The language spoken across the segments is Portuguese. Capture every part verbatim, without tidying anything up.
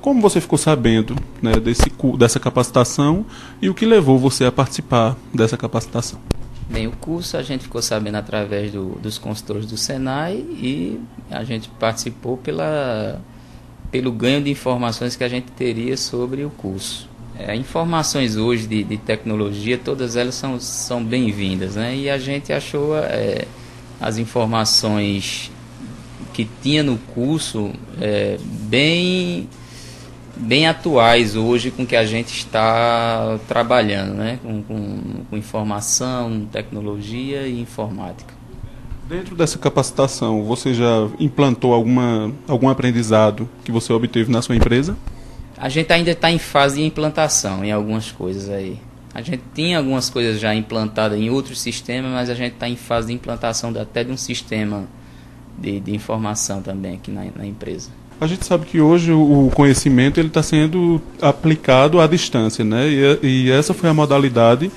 Como você ficou sabendo, né, desse, dessa capacitação e o que levou você a participar dessa capacitação? Bem, o curso a gente ficou sabendo através do, dos consultores do Senai e a gente participou pela, pelo ganho de informações que a gente teria sobre o curso. É, informações hoje de, de tecnologia, todas elas são, são bem-vindas, né? E a gente achou é, as informações que tinha no curso é, bem, bem atuais hoje com o que a gente está trabalhando, né? Com, com, com informação, tecnologia e informática. Dentro dessa capacitação, você já implantou alguma, algum aprendizado que você obteve na sua empresa? A gente ainda está em fase de implantação em algumas coisas aí. A gente tinha algumas coisas já implantadas em outros sistemas, mas a gente está em fase de implantação até de um sistema de, de informação também aqui na, na empresa. A gente sabe que hoje o conhecimento ele está sendo aplicado à distância, né? E, e essa foi a modalidade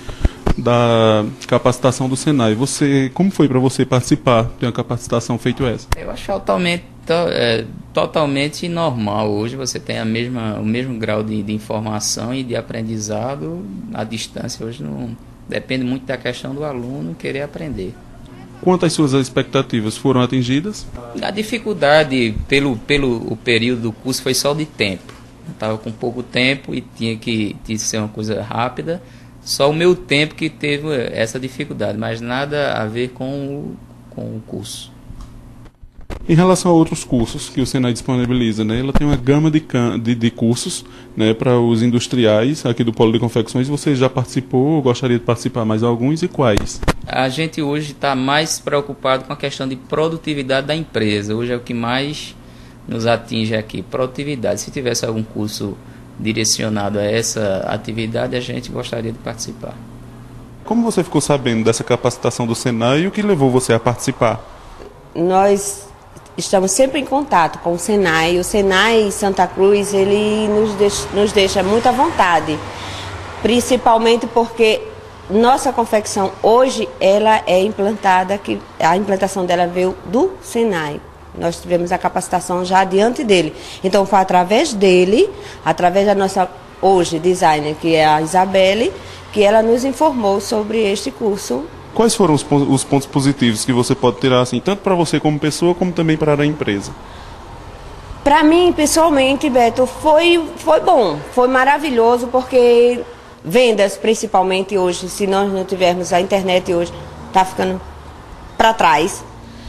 da capacitação do Senai. Você, como foi para você participar de uma capacitação feita essa? Eu acho totalmente, to, é, totalmente normal. Hoje você tem a mesma, o mesmo grau de, de informação e de aprendizado à distância. Hoje não depende muito da questão do aluno querer aprender. Quanto às suas expectativas, foram atingidas? A dificuldade pelo, pelo o período do curso foi só de tempo. Eu estava com pouco tempo e tinha que, tinha que ser uma coisa rápida. Só o meu tempo que teve essa dificuldade, mas nada a ver com o, com o curso. Em relação a outros cursos que o Senai disponibiliza, né, ela tem uma gama de, de, de cursos, né, para os industriais aqui do Polo de Confecções. Você já participou, gostaria de participar mais alguns e quais? A gente hoje está mais preocupado com a questão de produtividade da empresa. Hoje é o que mais nos atinge aqui, produtividade. Se tivesse algum curso direcionado a essa atividade, a gente gostaria de participar. Como você ficou sabendo dessa capacitação do Senai e o que levou você a participar? Nós estamos sempre em contato com o Senai. O Senai Santa Cruz, ele nos deixa, nos deixa muito à vontade, principalmente porque nossa confecção hoje ela é implantada, que a implantação dela veio do Senai. Nós tivemos a capacitação já diante dele. Então foi através dele, através da nossa hoje designer, que é a Isabelle, que ela nos informou sobre este curso. Quais foram os, os pontos positivos que você pode tirar, assim, tanto para você como pessoa, como também para a empresa? Para mim, pessoalmente, Beto, foi, foi bom, foi maravilhoso, porque vendas, principalmente hoje, se nós não tivermos a internet hoje, está ficando para trás.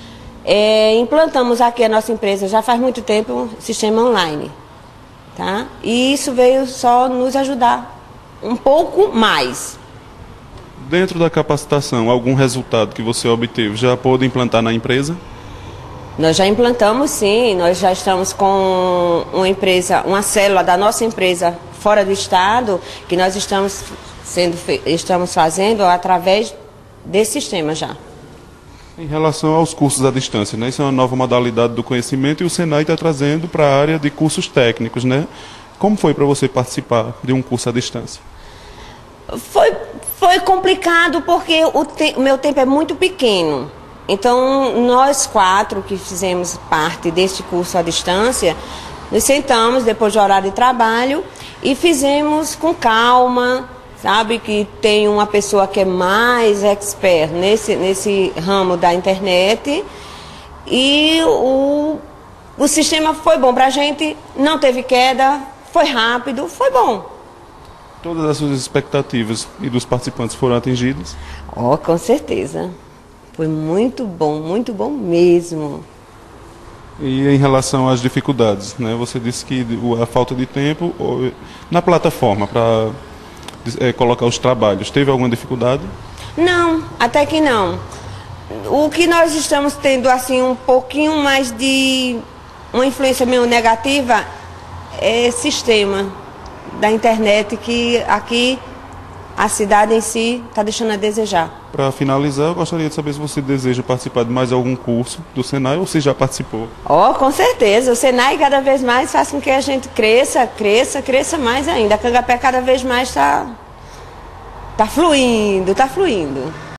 É, implantamos aqui a nossa empresa já faz muito tempo um sistema online, tá? E isso veio só nos ajudar um pouco mais. Dentro da capacitação, algum resultado que você obteve já pôde implantar na empresa? Nós já implantamos, sim. Nós já estamos com uma empresa, uma célula da nossa empresa fora do estado, que nós estamos, sendo, estamos fazendo através desse sistema já. Em relação aos cursos à distância, né? Isso é uma nova modalidade do conhecimento e o Senai está trazendo para a área de cursos técnicos, né? Como foi para você participar de um curso à distância? Foi, foi complicado porque o, te, o meu tempo é muito pequeno. Então, nós quatro que fizemos parte deste curso à distância, nos sentamos depois do horário de trabalho e fizemos com calma. Sabe que tem uma pessoa que é mais expert nesse, nesse ramo da internet e o, o sistema foi bom para a gente, não teve queda, foi rápido, foi bom. Todas as suas expectativas e dos participantes foram atingidas? Oh, com certeza. Foi muito bom, muito bom mesmo. E em relação às dificuldades, né? Você disse que a falta de tempo na plataforma para É, colocar os trabalhos. Teve alguma dificuldade? Não, até que não. O que nós estamos tendo assim um pouquinho mais de uma influência meio negativa é sistema da internet, que aqui a cidade em si está deixando a desejar. Para finalizar, eu gostaria de saber se você deseja participar de mais algum curso do Senai ou se já participou. Oh, com certeza. O Senai cada vez mais faz com que a gente cresça, cresça, cresça mais ainda. A Cangapé cada vez mais está tá fluindo, está fluindo.